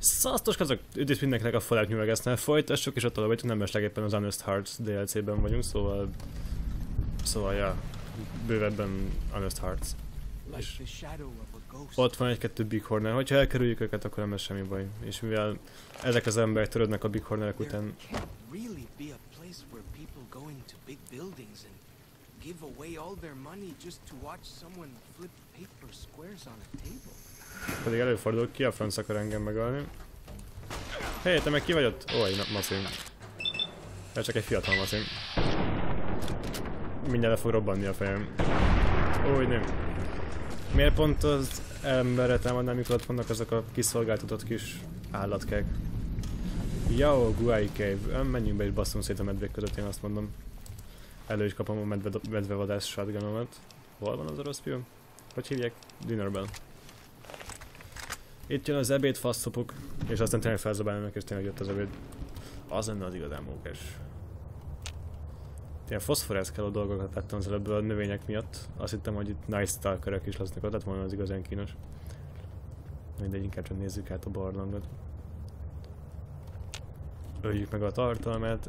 Szasztos kazak! Üdvít mindenkinek a Fallout New Vegas-nál. Folytassuk, és ott tovább vagyunk, nemeslegéppen az Honest Hearts DLC-ben vagyunk, szóval ja, bővebben Honest Hearts. És ott van egy-kettő Big Horner, hogyha elkerüljük őket, akkor nem lesz semmi baj. És mivel ezek az emberek törődnek a Big Hornerek után... Pedig előfordul, ki a franc akar engem megölni. Hé, te meg ki vagy ott? Ó, egy maszim. Ez csak egy fiatal maszim. Mindjárt le fog robbanni a fejem. Ó, nem. Miért pont az emberre támadnál, mikor ott vannak azok a kiszolgáltatott kis állatkák? Jao, Guai Cave. Menjünk be és basszunk szét a medvék között, én azt mondom. Elő is kapom a medvevadász shotgunomat. Hol van az orosz film? Hogy hívják? Dinnerben. Itt jön az ebéd, faszopok, és aztán tényleg felzabálnak, és tényleg jött az ebéd. Az lenne az igazán mókás. Ilyen foszforeszkelő dolgokat láttam az előbb a növények miatt. Azt hittem, hogy itt Night Stalkerek is lesznek, ott lett volna az igazán kínos. Mindegy, inkább csak nézzük át a barlangot. Öljük meg a tartalmát.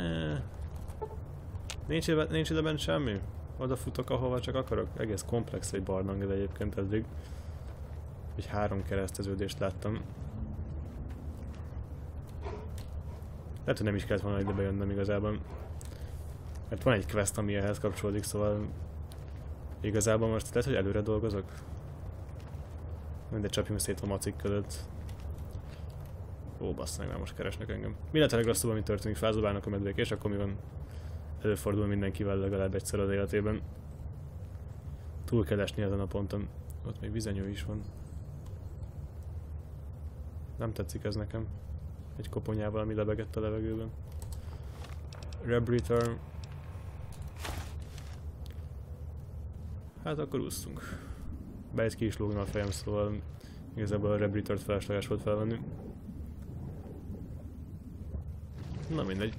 Nincs ide bent semmi? Oda futok, ahova csak akarok. Egész komplex egy barlang, de egyébként eddig. Egy 3 kereszteződést láttam. Lehet, hogy nem is kellett volna ide bejönnöm igazából. Mert van egy quest, ami ehhez kapcsolódik, szóval... Igazából most lehet, hogy előre dolgozok? Mindegy, csapjunk szét a macik között. Ó, basszak, már most keresnek engem. Mi lehet a legrosszabb, ami történik? Felzabálnak a medvék, és akkor mi van? Előfordul mindenkivel legalább egyszer az életében. Túl kell esni ezen a ponton. Ott még vizenyő is van. Nem tetszik ez nekem. Egy koponyával, ami lebegett a levegőben. Rebreather. Hát akkor ússzunk. Be is ki is lógna a fejem, szóval igazából a Rebreather-t felesleges volt felvenni. Na mindegy.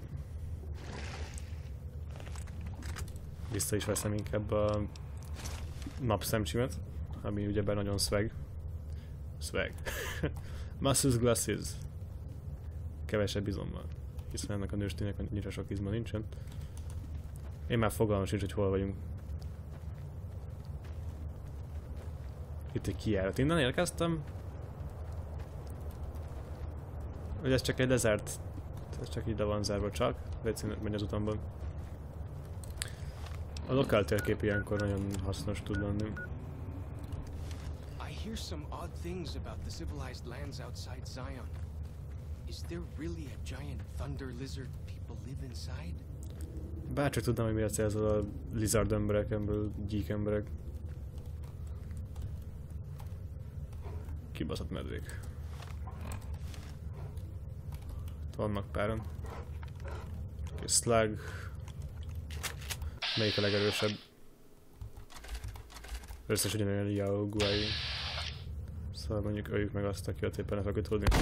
Vissza is veszem inkább a napszemcsimet, ami ugyebár nagyon swag. Swag. Muscles glasses. Kevesebb izommal. Hiszen ennek a nőstének annyira sok izma nincsen. Én már fogalmam sincs, hogy hol vagyunk. Itt egy kijárat. Innen érkeztem? Vagy ez csak egy lezárt? Ez csak ide van zárva csak. Légy megy az utamban. A lokál térkép ilyenkor nagyon hasznos tud lenni. I hear some odd things about the civilized lands outside Zion. Is there really a giant thunder lizard people live inside? Bárcsak tudnám, hogy miért célzol a lizard emberek, ebből gyík emberek. Kibaszott medvék. Itt vannak páran. Slug. Melyik a legerősebb? Összes ugyanolyan Yao Guai. Szóval mondjuk öljük meg azt, aki ott éppen le fog tudni.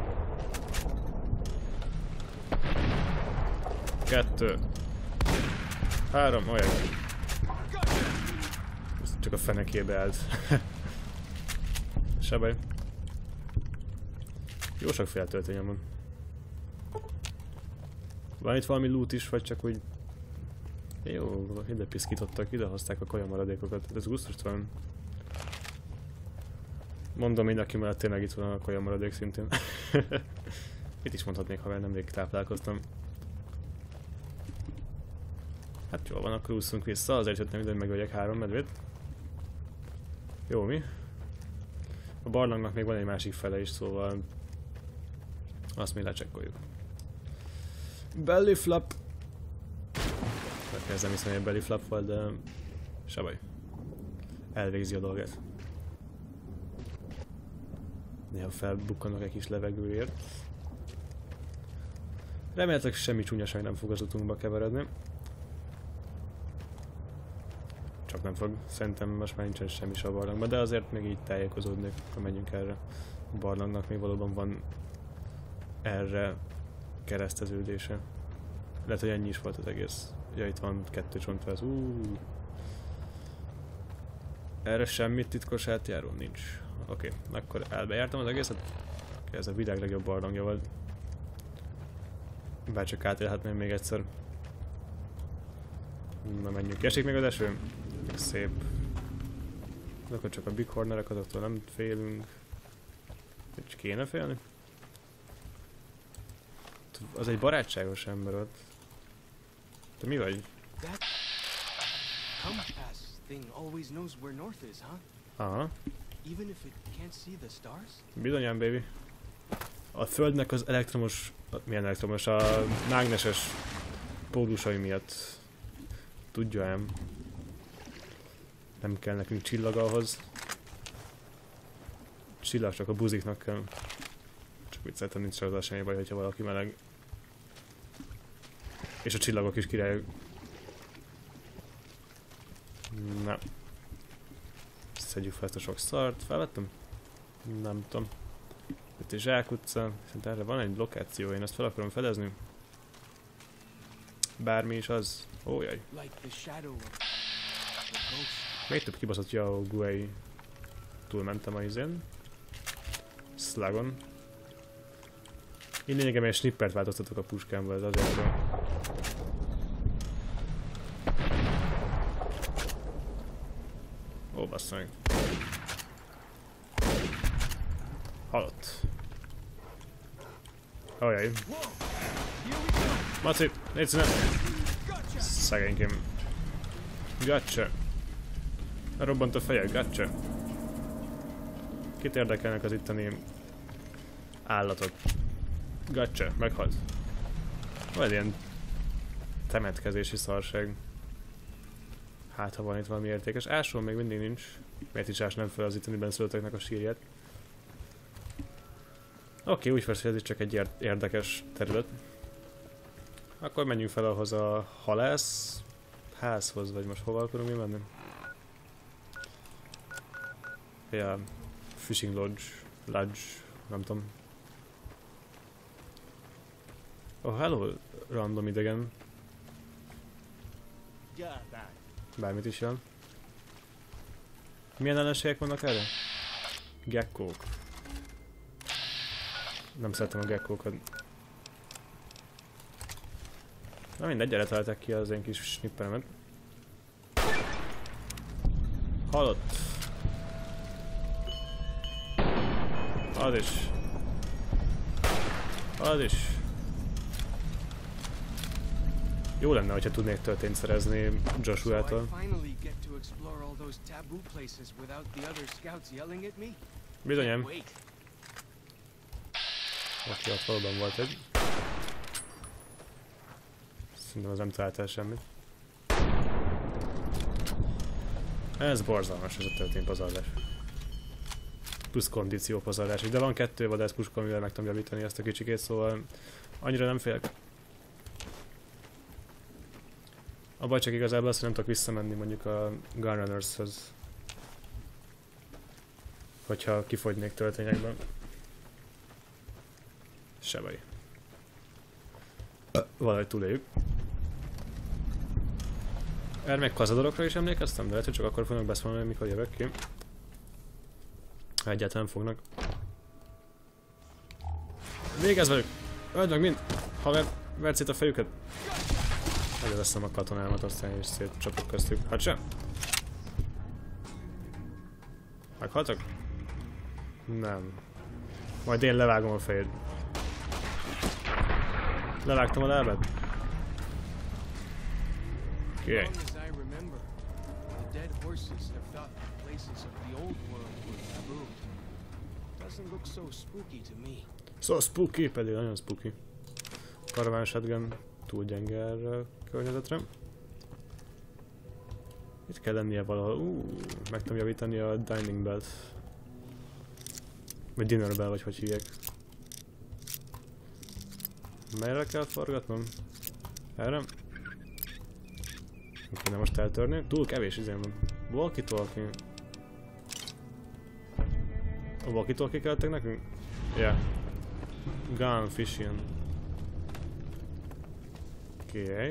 2 3, olyan. Ez csak a fenekébe állt. Se baj. Jó sok feltöltényem van. Van itt valami loot is, vagy csak úgy... Jó, ide piszkítottak, ide hozták a kajamaradékokat, ez gusztustalan. Mondom mindenki mellett tényleg itt van a kajamaradék szintén. Mit is mondhatnék, ha már nemrég táplálkoztam. Hát jól van, akkor ússzunk vissza, azért jöttem ide, hogy megöljek 3 medvét. Jó, mi? A barlangnak még van egy másik fele is, szóval... Azt még lecsekkoljuk. Belly flap! Kezdem hiszem, hogy a belly flap volt, de... Se baj. Elvégzi a dolgát. Néha felbukkanok egy kis levegőért. Remélhetőleg semmi csúnyaság nem fog az utunkba keveredni. Csak nem fog. Szerintem most már nincsen semmi a barlangban, de azért még így tájékozódnék, ha menjünk erre. A barlangnak még valóban van erre kereszteződése. Lehet, hogy ennyi is volt az egész. Ja, itt van 2 csontváz. Erre semmi titkos átjáró nincs. Oké, akkor elbejártam az egészet. Ez a világ legjobb barlangja volt. Bárcsak átélhetném még egyszer. Na menjünk. Esik még az eső? Szép. Akkor csak a big hornerek, azoktól nem félünk. És kéne félni? Az egy barátságos ember ott. Te mi vagy? That compass thing always knows where north is, huh? Aha. Even if it can't see the stars? Bizonyám, baby. A Földnek az elektromos... Milyen elektromos? A mágneses pólusai miatt. Tudja ám. Nem kell nekünk csillag ahhoz. Csillag csak a buziknak kell. Csak úgy szerintem nincs az semmi baj, hogyha valaki meleg. És a csillagok is királyok. Na. Szedjük fel ezt a sok szart. Felvettem? Nem tudom. Itt egy zsákutca. Szerintem erre van egy lokáció, én ezt fel akarom fedezni. Bármi is az. Ójaj. Még több kibaszott Yao Guai. Túlmentem a izén. Slagon. Én lényegem egy snippert változtatok a puskámba, ez azért van. Ó, bassza meg. Halott. Ajaj. Maci, légy színe. Szegénykém. Gotcha. Robbant a feje, gotcha. Kit érdekelnek az itteni állatok? Gotcha, meghalt. Vagy ilyen temetkezési szarság. Hát ha van itt valami értékes. Ásról még mindig nincs. Miért is ásnám fel az itteni benszülötteknek a sírját? Oké, úgy persze, ez itt csak egy érdekes terület. Akkor menjünk fel ahhoz a halász házhoz, vagy most hova akarunk mi menni? Ja, fishing lodge, nem tudom. Oh, hello, random idegen. Bármit is jön. Milyen ellenségek vannak erre? Gekkók. Nem szeretem a gekkókat. Na mindegy, gyere, találták ki az én kis snipperemet. Halott. Az is. Az is. Jó lenne, hogyha tudnék töltényt szerezni Joshua-tól. Bizonyám. Oké, ott valóban volt egy. Szerintem az nem talált el semmit. Ez borzalmas, ez a tölténypazarlás. Plusz kondíciópazarlás. De van 2 vadászpuska, amivel meg tudom javítani ezt a kicsikét, szóval annyira nem félek. A baj csak igazából azt, hogy nem tudok visszamenni mondjuk a Gunrunners-höz. Hogyha kifogynék töltényekben. Se baj. Valahogy túléljük. Erre meg kazadorokra is emlékeztem, de lehet, hogy csak akkor fognak beszélni, mikor jövök ki. Ha egyáltalán fognak. Végez velük! Öld meg mind! Haver, verd szét a fejüket! Megveszem a katonámat, aztán is szétcsapok köztük. Hát sem! Meghaltak? Nem. Majd én levágom a fejed. Levágtam a lábad? Király. So spooky, pedig nagyon spooky. Karaván shotgun túl gyenge erre a környezetre. Itt kell lennie valahol. Meg tudom javítani a dining belt. Vagy dinner bell, vagy hogy hívják. Merre kell forgatnom? Erre? Kéne most eltörni. Túl kevés izém van. Walkie-talkie. A walkie-talkie kellettek nekünk? Yeah. Gun fishing. Oké.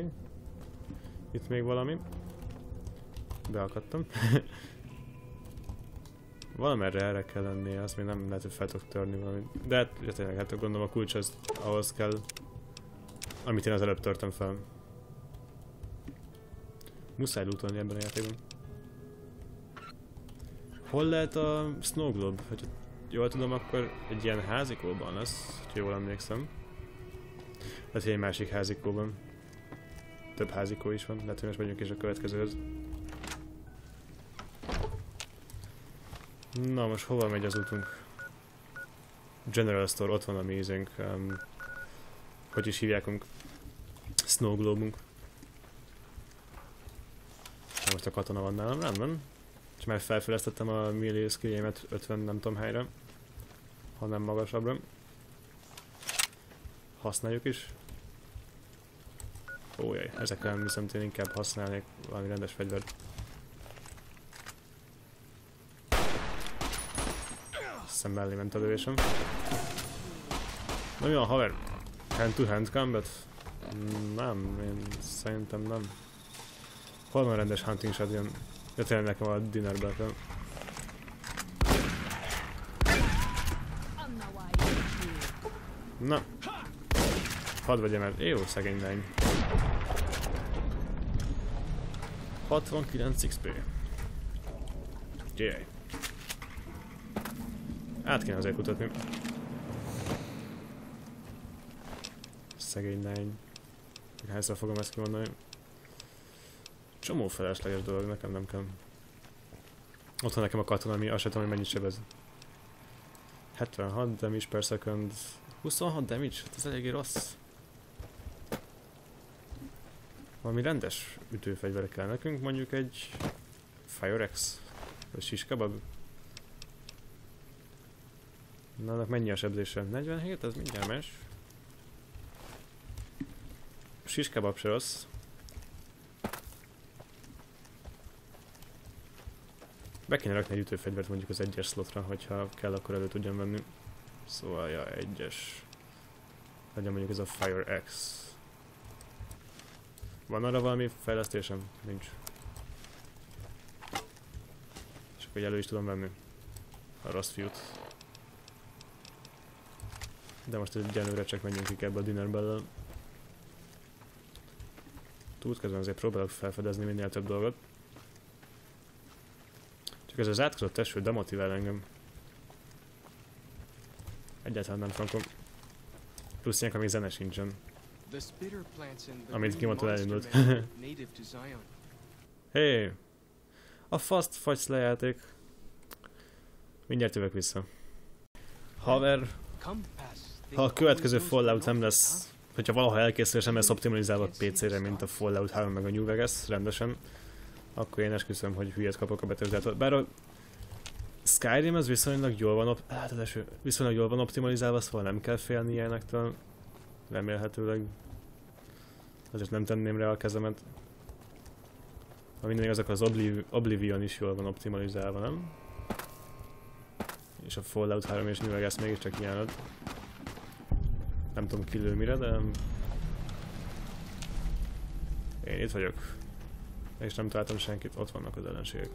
Itt még valami. Beakadtam. Valamerre erre kell lennie, azt még nem lehet, hogy fel tudok törni valamit. De hát tényleg, hát gondolom a kulcs az ahhoz kell, amit én az előbb törtem fel. Muszáj lootolni ebben a játékban. Hol lehet a Snow Globe? Hogyha jól tudom, akkor egy ilyen házikóban lesz, ha jól emlékszem. Lehet, hogy egy másik házikóban. Több házikó is van, lehet, hogy most megyünk is a következőhöz. Na most hova megy az útunk? General Store, ott van a mi ízünk. Hogy is hívják, Snow Globe-unk. Most a katona van nálam, rendben. És már felfejlesztettem a melee skilljémet 50 nem tudom helyre. Ha nem magasabbra. Használjuk is. Ójaj, ezekkel viszont én inkább használnék valami rendes fegyvert. Azt hiszem mellé ment a lövésem. Na mi van, haver? Hand-to-hand combat? Nem, én szerintem nem. Hol van rendes hunting shotgun? Ja, tényleg nekem a dinner belt-en. Na. Hadd vegyem el. Jó, szegény lány. 69 XP. Jaj. Át kéne azért kutatni. Szegény lány. Hányszor fogom ezt kimondani? Csomó felesleges dolog, nekem nem kell. Ott van nekem a katona, ami azt sem tudom, hogy mennyit sebez. 76 damage per second. 26 damage? Hát ez eléggé rossz. Valami rendes ütőfegyverek kell nekünk, mondjuk egy Fire Axe, vagy siskabab. Na, annak mennyi a sebzése? 47? Ez mindjárt más. Siskabab se rossz. Be kéne rakni egy ütőfegyvert mondjuk az 1-es slotra, hogyha kell, akkor elő tudjam venni. Szóval, ja, 1-es. Legyen mondjuk ez a Fire Axe. Van arra valami fejlesztésem? Nincs. És akkor elő is tudom venni a rossz fiút. De most egyenlőre csak menjünk inkább a dinner bell-el. Túl közben azért próbálok felfedezni minél több dolgot. Csak ez az átkozott eső demotivál engem. Egyáltalán nem frankom. Plusz ilyenkor még zene sincsen. Amit kimondtad elindult. Hé! A faszt fagysz le játék. Mindjárt jövök vissza. Haver, ha a következő Fallout nem lesz, hogyha valaha elkészül és nem lesz optimalizálva PC-re, mint a Fallout 3 meg a New Vegas rendesen, akkor én esküszöm, hogy hülyet kapok a Bethesda-tól. Bár a Skyrim az viszonylag jól van optimalizálva, szóval nem kell félni ilyenektől. Remélhetőleg. Azért nem tenném rá a kezemet. Ha minden igaz, akkor az Oblivion is jól van optimalizálva, nem? És a Fallout 3 és New Vegas mégiscsak ilyened. Nem tudom ki lő mire, de... Én itt vagyok. És nem találtam senkit, ott vannak az ellenségek.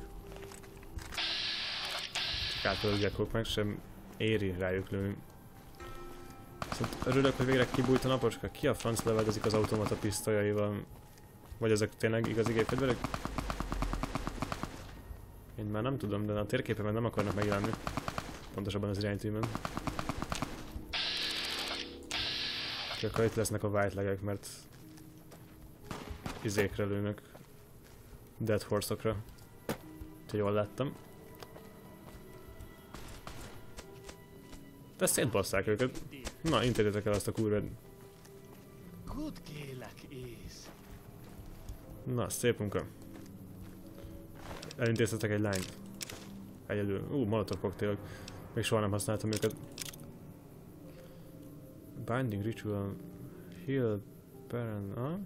Csak átpörögjekok meg, sem éri rájuk lőni. Szóval örülök, hogy végre kibújt a napocska. Ki a franc levedezik az automata pisztolyaival? Vagy ezek tényleg igazi gépfegyverek? Én már nem tudom, de a térképemen nem akarnak megjelenni. Pontosabban az iránytűmön. Csak itt lesznek a white legek, mert izékre lőnek. Dead Horse-okra. Ha jól láttam. De szétbasszák őket. Na, intézzétek el azt a kurvát. Na, szép munka. Elintéztetek egy lányt. Egyedül. Molotov koktélok. Még soha nem használtam őket. Binding Ritual. Heal. Baron.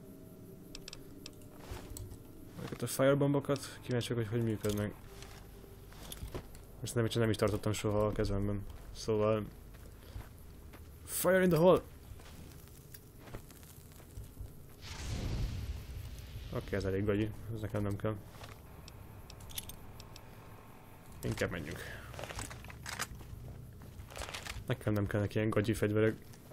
Ezeket a firebombokat. Kíváncsiak, hogy működnek. Ezt nem is tartottam soha a kezemben. Szóval... Fire in the hole! Oké, ez elég gagyi. Ez nekem nem kell. Inkább menjünk. Nekem nem kellnek ilyen gagyi fegyverek.